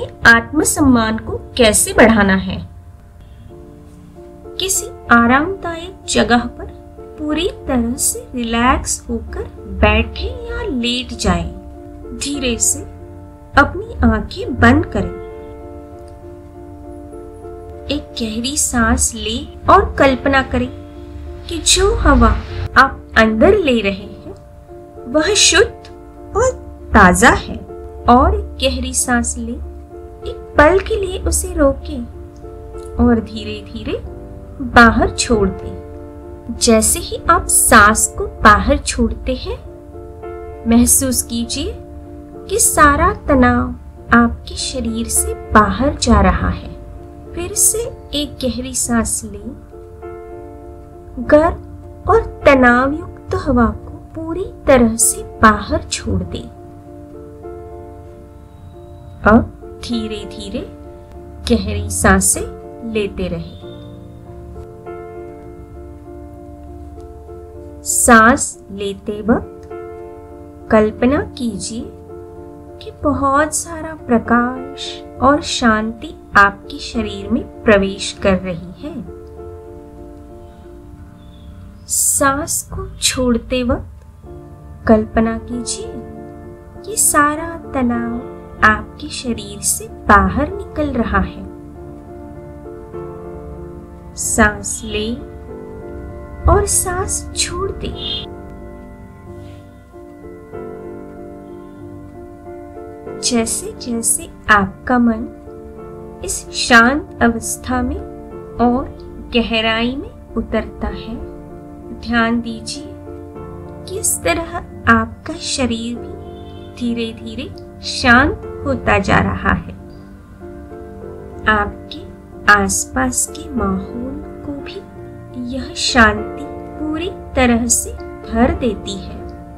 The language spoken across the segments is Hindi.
अपने आत्मसम्मान को कैसे बढ़ाना है। किसी आरामदायक जगह पर पूरी तरह से रिलैक्स होकर बैठे या लेट जाएं। धीरे से अपनी आंखें बंद करें। एक गहरी सांस लें और कल्पना करें कि जो हवा आप अंदर ले रहे हैं वह शुद्ध और ताजा है। और एक गहरी सांस लें, एक पल के लिए उसे रोकें और धीरे धीरे बाहर छोड़ दें। जैसे ही आप सांस को बाहर छोड़ते हैं, महसूस कीजिए कि सारा तनाव आपके शरीर से बाहर जा रहा है। फिर से एक गहरी सांस लें। गर्म और तनाव युक्त हवा को पूरी तरह से बाहर छोड़ दें। अब धीरे धीरे गहरी सांसें लेते रहें। सांस लेते वक्त कल्पना कीजिए कि बहुत सारा प्रकाश और शांति आपके शरीर में प्रवेश कर रही है। सांस को छोड़ते वक्त कल्पना कीजिए कि सारा तनाव आपके शरीर से बाहर निकल रहा है। सांस लें और सांस छोड़ दें। जैसे जैसे आपका मन इस शांत अवस्था में और गहराई में उतरता है, ध्यान दीजिए कि इस तरह आपका शरीर भी धीरे धीरे शांत होता जा रहा है। आपके आसपास के माहौल को भी यह शांति पूरी तरह से भर देती है।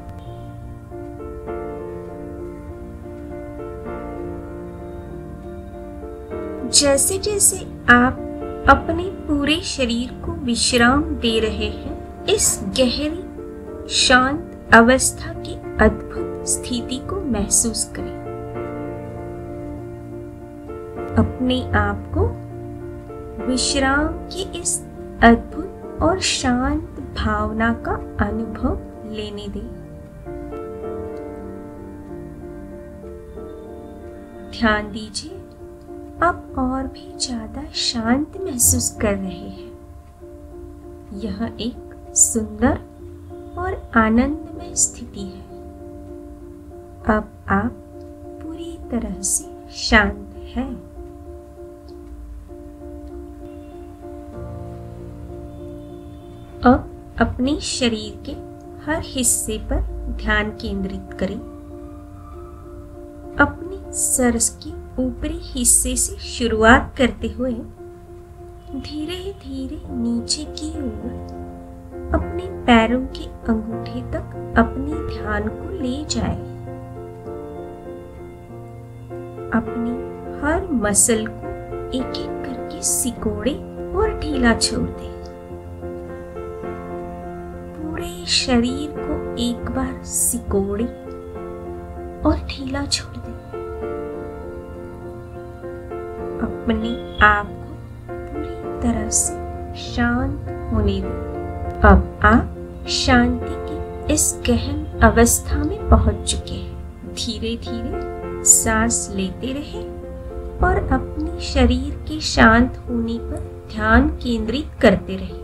जैसे जैसे आप अपने पूरे शरीर को विश्राम दे रहे हैं, इस गहरी शांत अवस्था की अद्भुत स्थिति को महसूस करें। अपने आप को विश्राम की इस अद्भुत और शांत भावना का अनुभव लेने दें। ध्यान दीजिए, आप और भी ज्यादा शांत महसूस कर रहे हैं। यह एक सुंदर और आनंदमय स्थिति है। अब आप पूरी तरह से शांत हैं। अब अपने शरीर के हर हिस्से पर ध्यान केंद्रित करें। अपने सर के ऊपरी हिस्से से शुरुआत करते हुए धीरे धीरे नीचे की ओर अपने पैरों के अंगूठे तक अपने ध्यान को ले जाएं। अपनी हर मसल को एक एक करके सिकोड़े और ढीला छोड़ दें। पूरे शरीर को एक बार सिकोड़े और ढीला छोड़ दें। अपने आप को पूरी तरह से शांत होने दें। अब आप शांति की इस गहन अवस्था में पहुंच चुके हैं। धीरे धीरे सांस लेते रहें और अपने शरीर के शांत होने पर ध्यान केंद्रित करते रहें।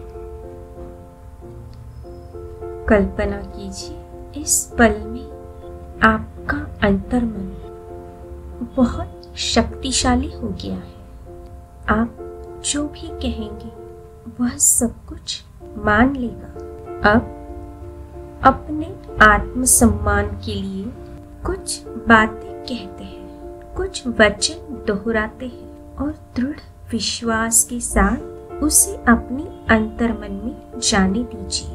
कल्पना कीजिए, इस पल में आपका अंतर्मन बहुत शक्तिशाली हो गया है। आप जो भी कहेंगे वह सब कुछ मान लेगा। अब अपने आत्मसम्मान के लिए कुछ बातें कहते हैं, कुछ वचन दोहराते हैं और दृढ़ विश्वास के साथ उसे अपने अंतर्मन में जाने दीजिए।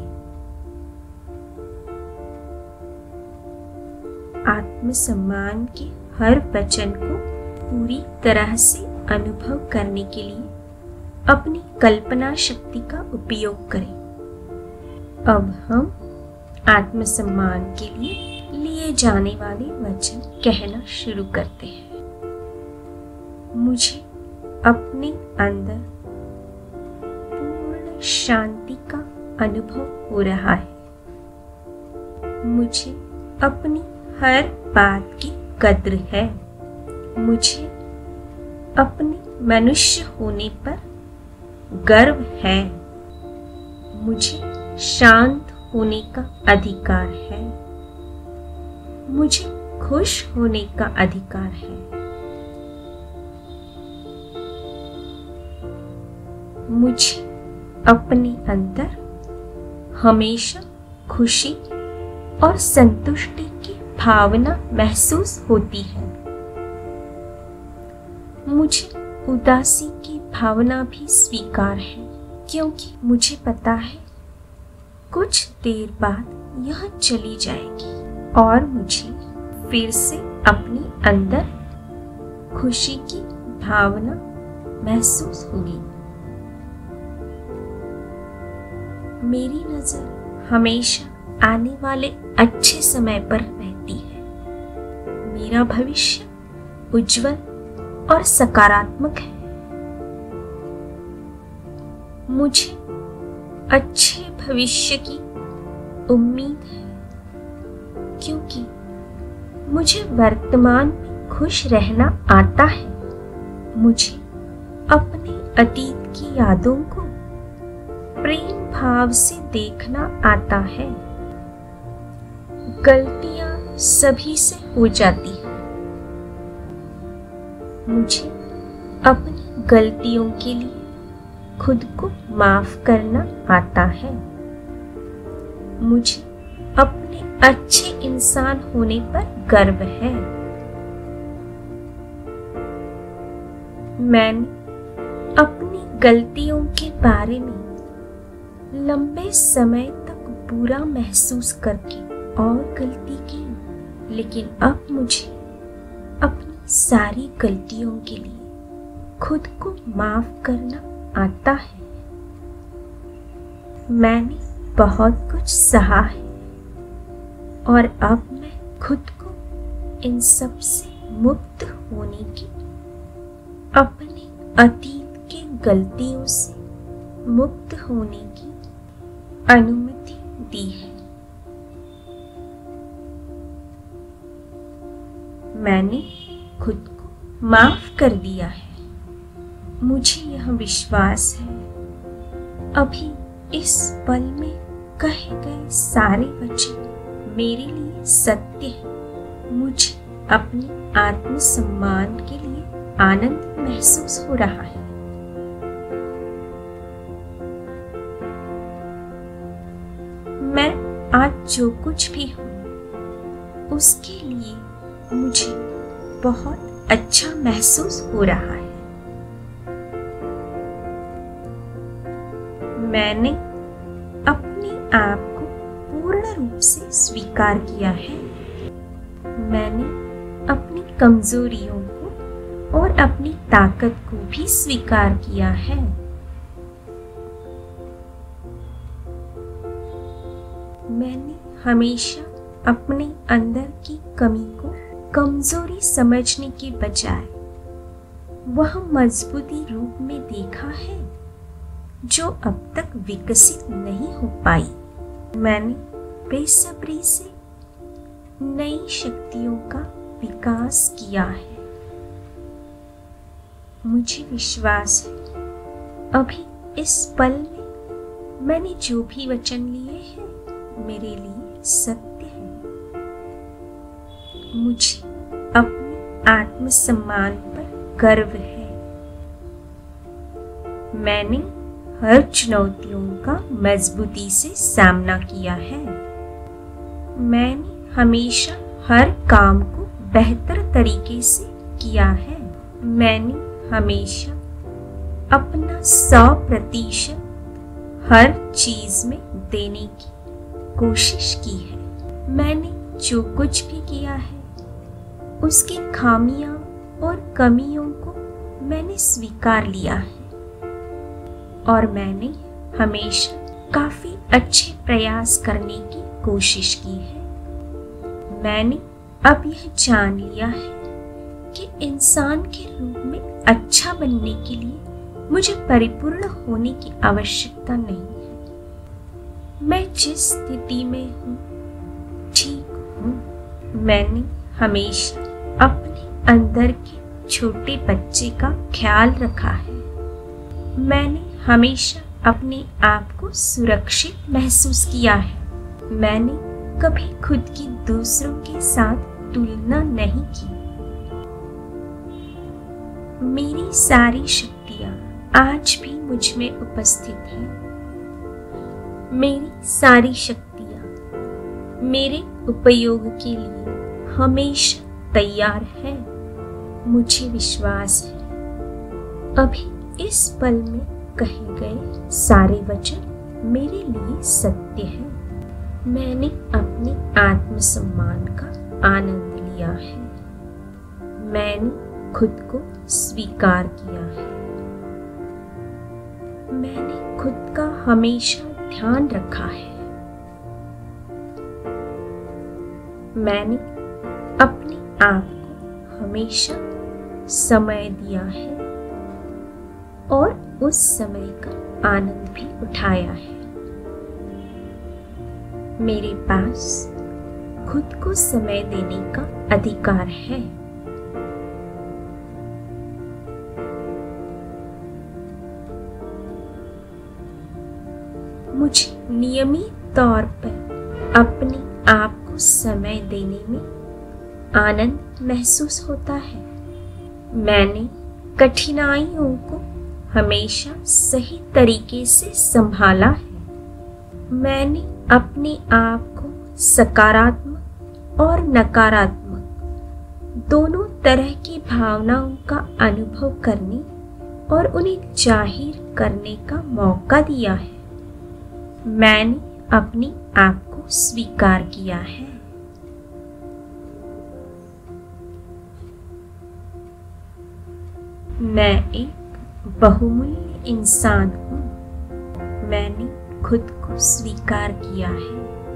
आत्मसम्मान के हर वचन को पूरी तरह से अनुभव करने के लिए अपनी कल्पना शक्ति का उपयोग करें। अब हम आत्मसम्मान के लिए लिए जाने वाले वचन कहना शुरू करते हैं। मुझे अपने अंदर पूर्ण शांति का अनुभव हो रहा है। मुझे अपनी हर बात की कद्र है। मुझे अपने मनुष्य होने पर गर्व है। मुझे शांत होने का अधिकार है। मुझे खुश होने का अधिकार है। मुझे अपने अंदर हमेशा खुशी और संतुष्टि की भावना महसूस होती है। मुझे उदासी की भावना भी स्वीकार है, क्योंकि मुझे पता है कुछ देर बाद यह चली जाएगी और मुझे फिर से अपने अंदर खुशी की भावना महसूस होगी। मेरी नजर हमेशा आने वाले अच्छे समय पर रहती है। मेरा भविष्य उज्जवल और सकारात्मक है। मुझे अच्छे भविष्य की उम्मीद है, क्योंकि मुझे वर्तमान में खुश रहना आता है। मुझे अपने अतीत की यादों को प्रेम भाव से देखना आता है। गलतियां सभी से हो जाती हैं। मुझे अपनी गलतियों के लिए खुद को माफ करना आता है। मुझे अपने अच्छे इंसान होने पर गर्व है। मैंने अपनी गलतियों के बारे में लंबे समय तक बुरा महसूस करके और गलती की, लेकिन अब मुझे अपनी सारी गलतियों के लिए खुद को माफ करना आता है। मैंने बहुत कुछ सहा है और अब मैं खुद को इन सब से मुक्त होने की, अपने अतीत के गलतियों से मुक्त होने की अनुमति दी है। मैंने खुद को माफ कर दिया है। मुझे यह विश्वास है अभी इस पल में कहे गए सारे वचन मेरे लिए सत्य है। मुझे अपने आत्मसम्मान के लिए आनंद महसूस हो रहा है। मैं आज जो कुछ भी हूँ उसके लिए मुझे बहुत अच्छा महसूस हो रहा है। मैंने अपने आप को पूर्ण रूप से स्वीकार किया है। मैंने अपनी कमजोरियों को और अपनी ताकत को भी स्वीकार किया है। मैंने हमेशा अपने अंदर की कमी को कमजोरी समझने के बजाय वह मजबूती रूप में देखा है जो अब तक विकसित नहीं हो पाई। मैंने बेसब्री से नई शक्तियों का विकास किया है। मुझे विश्वास है अभी इस पल में मैंने जो भी वचन लिए हैं मेरे लिए सत्य है। मुझे अपने आत्मसम्मान पर गर्व है। मैंने हर चुनौतियों का मजबूती से सामना किया है। मैंने हमेशा हर काम को बेहतर तरीके से किया है। मैंने हमेशा अपना 100% हर चीज में देने की कोशिश की है। मैंने जो कुछ भी किया है उसकी खामियां और कमियों को मैंने स्वीकार लिया है और मैंने हमेशा काफी अच्छे प्रयास करने की कोशिश की है। मैंने अब यह जान लिया है क्योंकि इंसान के रूप में अच्छा बनने के लिए मुझे परिपूर्ण होने की आवश्यकता नहीं है। मैं जिस स्थिति में हूँ ठीक हूँ। मैंने हमेशा अपने अंदर के छोटे बच्चे का ख्याल रखा है। मैंने हमेशा अपने आप को सुरक्षित महसूस किया है। मैंने कभी खुद की दूसरों के साथ तुलना नहीं की। मेरी सारी शक्तियाँ आज भी मुझ में उपस्थित हैं। मेरी सारी शक्तियाँ मेरे उपयोग के लिए हमेशा तैयार है। मुझे विश्वास है अभी इस पल में कहे गए सारे वचन मेरे लिए सत्य है। मैंने अपने आत्मसम्मान का आनंद लिया है। मैंने खुद को स्वीकार किया है। मैंने खुद का हमेशा ध्यान रखा है। मैंने अपने आप को हमेशा समय दिया है और उस समय का आनंद भी उठाया है। मेरे पास खुद को समय देने का अधिकार है। मुझे नियमित तौर पर अपने आप को समय देने में आनंद महसूस होता है। मैंने कठिनाइयों को हमेशा सही तरीके से संभाला है। मैंने अपने आप को सकारात्मक और नकारात्मक दोनों तरह की भावनाओं का अनुभव करने और उन्हें जाहिर करने का मौका दिया है। मैंने अपने आप को स्वीकार किया है। मैं एक बहुमूल्य इंसान हूँ। मैंने खुद को स्वीकार किया है।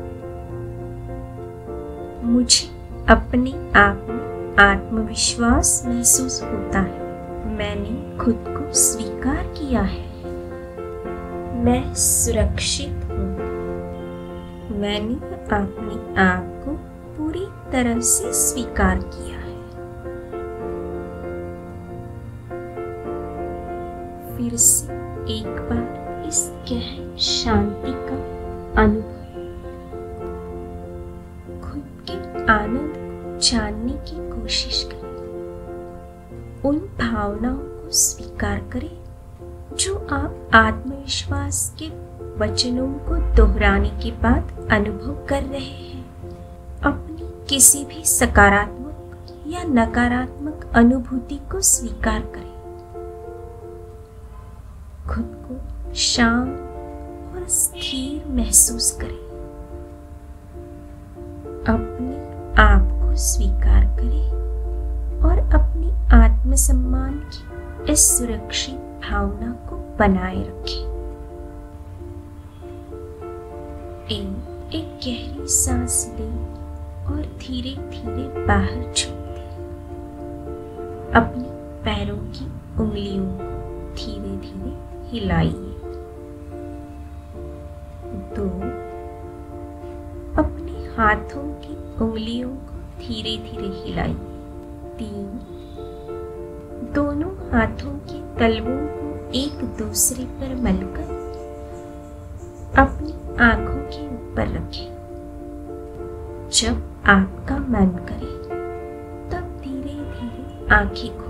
मुझे अपने आप में आत्मविश्वास महसूस होता है। मैंने खुद को स्वीकार किया है। मैं सुरक्षित हूँ। मैंने अपने आप को पूरी तरह से स्वीकार किया है। फिर से एक बार इस गहरी शांति का अनुभव, खुद के आनंद को जानने की कोशिश करें। उन भावनाओं को स्वीकार करें जो आप आत्मविश्वास के वचनों को दोहराने के बाद अनुभव कर रहे हैं। अपनी किसी भी सकारात्मक या नकारात्मक अनुभूति को स्वीकार करें। खुद को शांत और स्थिर महसूस करें। अपने आप को स्वीकार करें और अपनी आत्मसम्मान की इस सुरक्षित भावना को बनाए रखें। एक गहरी सांस लें और धीरे धीरे बाहर छोड़ दें। अपने पैरों की उंगलियों को धीरे धीरे हिलाइए। 2, अपने हाथों की उंगलियों को धीरे धीरे हिलाइए। 3, दोनों हाथों के तलवों को एक दूसरे पर मलकर अपनी आंखों के ऊपर रखें। जब आपका मन करे तब धीरे धीरे आंखें खोलें।